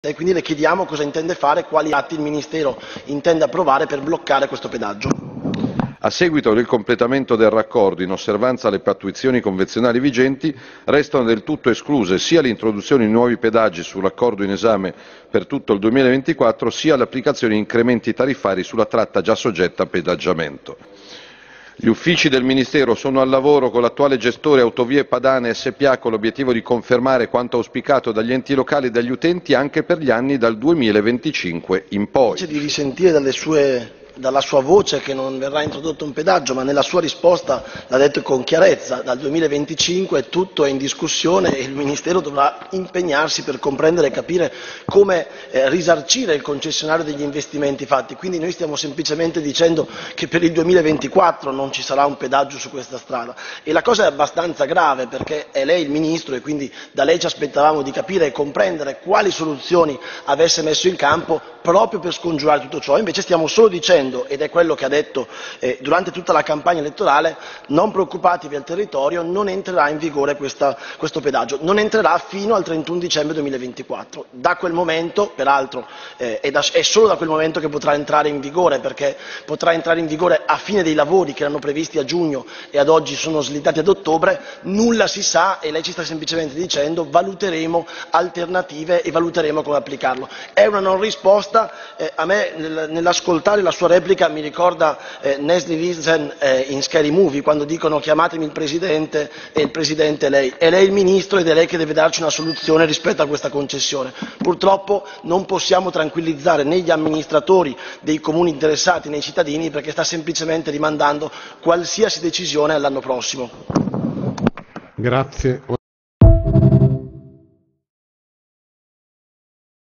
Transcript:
E quindi le chiediamo cosa intende fare, quali atti il Ministero intende approvare per bloccare questo pedaggio. A seguito del completamento del raccordo, in osservanza alle pattuizioni convenzionali vigenti, restano del tutto escluse sia l'introduzione di nuovi pedaggi sull'accordo in esame per tutto il 2024, sia l'applicazione di incrementi tariffari sulla tratta già soggetta a pedaggiamento. Gli uffici del Ministero sono al lavoro con l'attuale gestore Autovie Padane SpA con l'obiettivo di confermare quanto auspicato dagli enti locali e dagli utenti anche per gli anni dal 2025 in poi. Di risentire dalla sua voce che non verrà introdotto un pedaggio, ma nella sua risposta l'ha detto con chiarezza: dal 2025 tutto è in discussione e il Ministero dovrà impegnarsi per comprendere e capire come risarcire il concessionario degli investimenti fatti. Quindi noi stiamo semplicemente dicendo che per il 2024 non ci sarà un pedaggio su questa strada, e la cosa è abbastanza grave perché è lei il Ministro e quindi da lei ci aspettavamo di capire e comprendere quali soluzioni avesse messo in campo proprio per scongiurare tutto ciò. Invece stiamo solo dicendo, ed è quello che ha detto durante tutta la campagna elettorale: non preoccupatevi al territorio, non entrerà in vigore questo pedaggio, non entrerà fino al 31 dicembre 2024. Da quel momento, peraltro, è solo da quel momento che potrà entrare in vigore, perché potrà entrare in vigore a fine dei lavori che erano previsti a giugno e ad oggi sono slittati ad ottobre. Nulla si sa e lei ci sta semplicemente dicendo: valuteremo alternative e valuteremo come applicarlo. È una non risposta. A me nell'ascoltare la sua replica mi ricorda Leslie Nielsen in Scary Movie, quando dicono chiamatemi il Presidente e il Presidente è lei. È lei il Ministro ed è lei che deve darci una soluzione rispetto a questa concessione. Purtroppo non possiamo tranquillizzare né gli amministratori dei comuni interessati né i cittadini, perché sta semplicemente rimandando qualsiasi decisione all'anno prossimo. Grazie.